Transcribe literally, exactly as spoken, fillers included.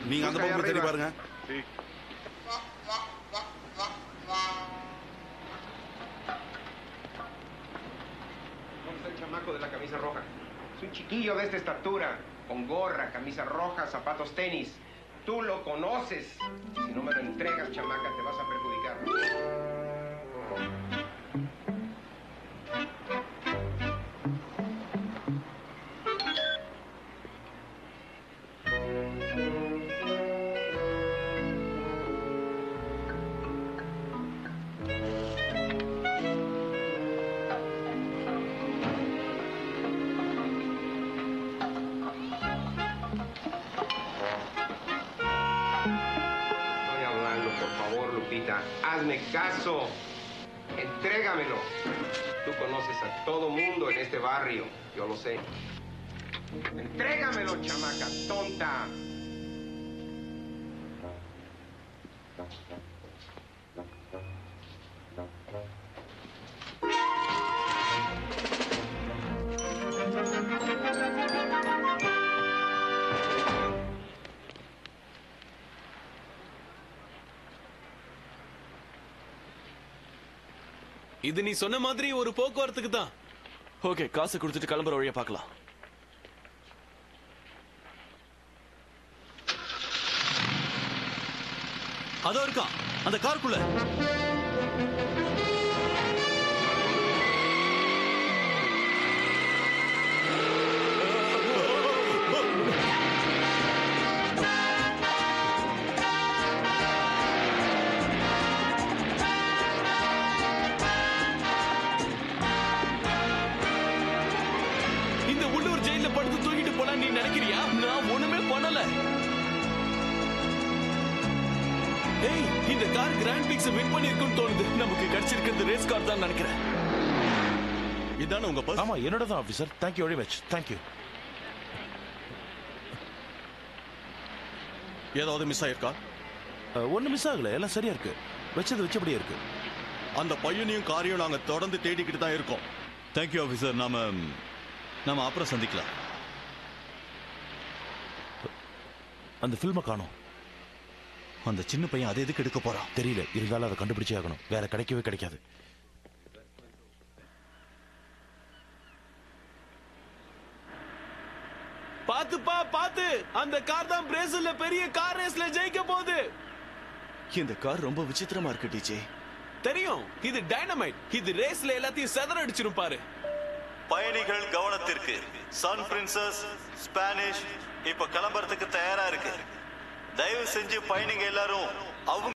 நீங்க அந்த பக்கம் தேடி பாருங்க. El chamaco de la camisa roja. Es un chiquillo de esta estatura, con gorra, camisa roja, zapatos tenis. Tú lo conoces. Si no me lo entregas, chamaca, te vas a perjudicar. Hazme caso. Entrégamelo. Tú conoces a todo mundo en este barrio. Yo lo sé. Entrégamelo, chamaca tonta. இது நீ சொன்ன மாதிரி ஒரு போக்குவரத்துக்கு தான். Okay, காசு கொடுத்துட்டு கிளம்புற வழியை பார்க்கலாம். அதோ இருக்கா அந்த காருக்குள்ள. நீ நினைக்கிறியா? நான் ஒண்ணுமே பண்ணல. ஏய், இந்த கார் கிராண்ட் பிக்ஸ் வின் பண்ணிருக்குன்னு தோணுது. நமக்கு கிடைச்சிருக்கிறது ரேஸ் கார் தான் நினைக்கிறேன். இதான உங்க பர்ஸ்? ஆமா, என்னோட தான் officer. Thank you very much. Thank you. ஏதாவது மிஸ் ஆயிருக்கா? ஒண்ணு மிஸ் ஆகல, எல்லாம் சரியா இருக்கு. வச்சது வச்சபடியே இருக்கு. அந்த பையனையும் காரையும் நாங்க தொடர்ந்து தேடிக்கிட்டு தான் இருக்கோம். Thank you officer. நாம நாம அப்புறம் சந்திக்கலாம். அந்த ஃபில்மை காணோம். அந்த சின்ன பையன் அதை எதுக்கு எடுக்க போறான் தெரியல. இருந்தாலும் அதை கண்டுபிடிச்சே ஆகணும். வேற கிடைக்கவே கிடைக்காது. பாத்துப்பா பாத்து, அந்த கார் தான் பிரேசில்ல பெரிய கார் ரேஸ்ல ஜெயிக்க போகுது. இந்த கார் ரொம்ப விசித்திரமா இருக்கு டிஜே. தெரியும், இது டைனமைட். இது ரேஸ்ல எல்லாத்தையும் செதற அடிச்சிரும் பாரு. பயணிகள் கவனத்திற்கு. சன் பிரின்சஸ் ஸ்பானிஷ் இப்ப கிளம்புறதுக்கு தயாரா இருக்கு. தயவு செஞ்சு பயணிங்க எல்லாரும் அவங்க